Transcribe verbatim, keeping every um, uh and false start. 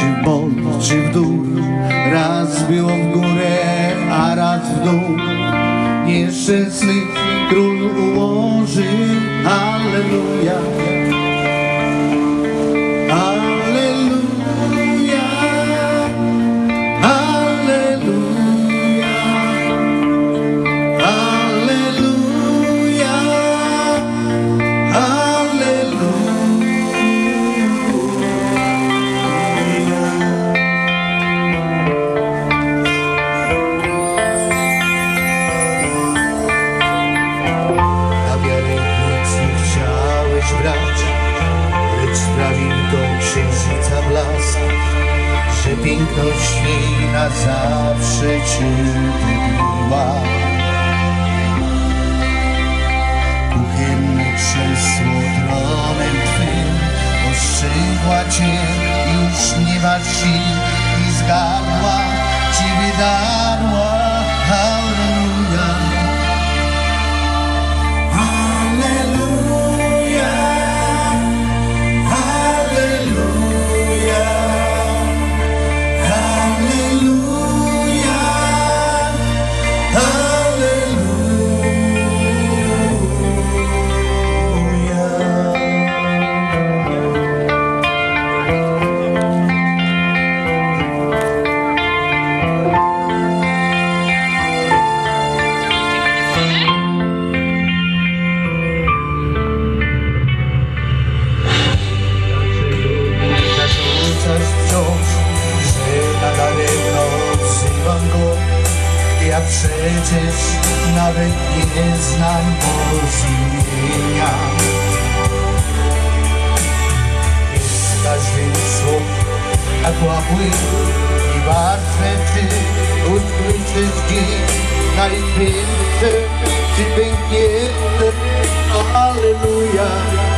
czy w bok, czy w dół, raz było w górę, a raz w dół. Nieszczęsny król ułożył, halleluja, halleluja, halleluja, halleluja, halleluja. Brać, lecz sprawił to księżyca blask, że piękność jej na zawsze cię wybiła. Kuchenne krzesło tronem twym ostrzegła cię, już nie masz sił i z gardła ci wydarła. Halleluja, ja przecież nawet nie znam imienia. Jest każdym słów jak łapły i warstwę ty usłyszysz dziś najświętsze czy piękniejsze. Alleluja.